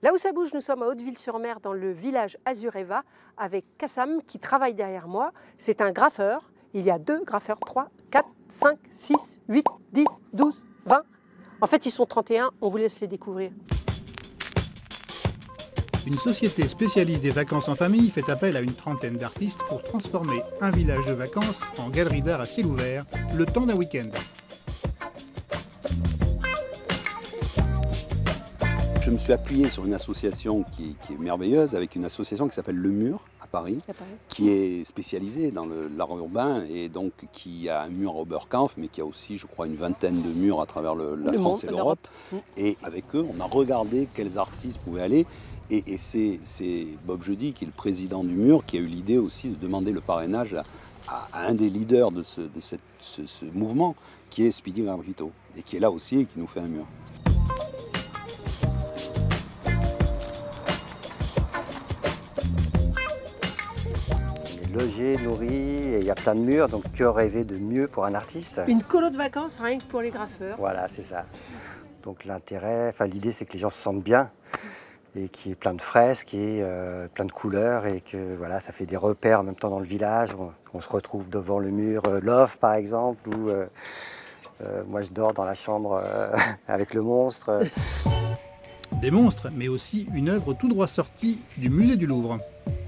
Là où ça bouge, nous sommes à Hauteville-sur-Mer, dans le village Azureva, avec Kassam qui travaille derrière moi. C'est un graffeur. Il y a 2 graffeurs, 3, 4, 5, 6, 8, 10, 12, 20. En fait, ils sont 31. On vous laisse les découvrir. Une société spécialiste des vacances en famille fait appel à une trentaine d'artistes pour transformer un village de vacances en galerie d'art à ciel ouvert, le temps d'un week-end. Je me suis appuyé sur une association qui est merveilleuse, avec une association qui s'appelle Le Mur, à Paris, qui est spécialisée dans l'art urbain et donc qui a un mur à Oberkampf, mais qui a aussi, je crois, une vingtaine de murs à travers la France et l'Europe. Et avec eux, on a regardé quels artistes pouvaient aller. Et c'est Bob Jeudi, qui est le président du Mur, qui a eu l'idée aussi de demander le parrainage à un des leaders de ce mouvement, qui est Speedy Gravito, et qui est là aussi et qui nous fait un mur. Logé, nourri, et il y a plein de murs, donc que rêver de mieux pour un artiste? Une colo de vacances, rien que pour les graffeurs. Voilà, c'est ça. Donc l'intérêt, l'idée c'est que les gens se sentent bien, et qu'il y ait plein de fresques, et plein de couleurs, et que voilà, ça fait des repères en même temps dans le village. On se retrouve devant le mur Love par exemple, où moi je dors dans la chambre avec le monstre. Des monstres, mais aussi une œuvre tout droit sortie du musée du Louvre.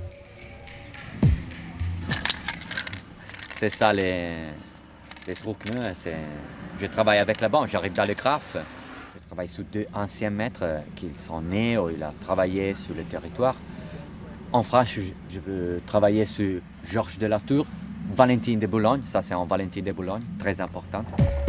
C'est ça les trucs. Je travaille avec la banque, j'arrive dans le graphe. Je travaille sous 2 anciens maîtres qui sont nés ou ils ont travaillé sur le territoire. En France, je veux travailler sur Georges de la Tour, Valentine de Boulogne, ça c'est en Valentine de Boulogne, très importante.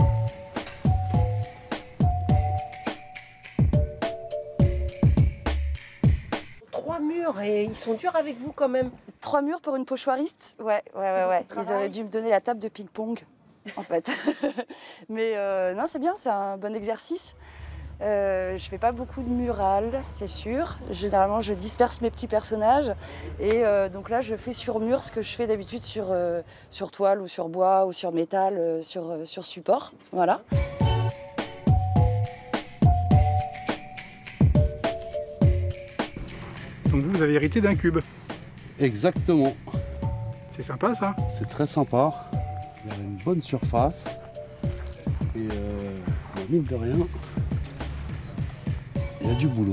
Et ils sont durs avec vous quand même. 3 murs pour une pochoiriste. Ouais. Ils auraient dû me donner la table de ping-pong, en fait. Mais non, c'est bien, c'est un bon exercice. Je fais pas beaucoup de murales, c'est sûr. Généralement, je disperse mes petits personnages. Et donc là, je fais sur mur ce que je fais d'habitude sur toile ou sur bois ou sur métal, sur support. Voilà. Donc vous avez hérité d'un cube. Exactement. C'est sympa ça. C'est très sympa. Il y a une bonne surface. Et mine de rien, il y a du boulot.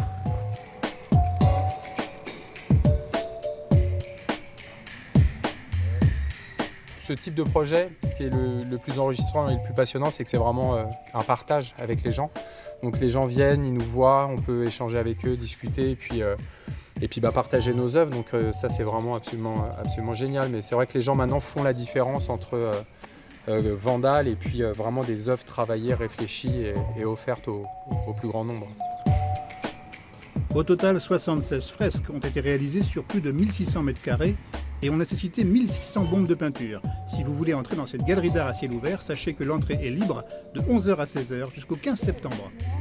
Ce type de projet, ce qui est le plus enrichissant et le plus passionnant, c'est que c'est vraiment un partage avec les gens. Donc les gens viennent, ils nous voient, on peut échanger avec eux, discuter et puis partager nos œuvres. Donc ça c'est vraiment absolument génial. Mais c'est vrai que les gens maintenant font la différence entre vandales et puis vraiment des œuvres travaillées, réfléchies et offertes au plus grand nombre. Au total, 76 fresques ont été réalisées sur plus de 1600 m² et ont nécessité 1600 bombes de peinture. Si vous voulez entrer dans cette galerie d'art à ciel ouvert, sachez que l'entrée est libre de 11h à 16h jusqu'au 15 septembre.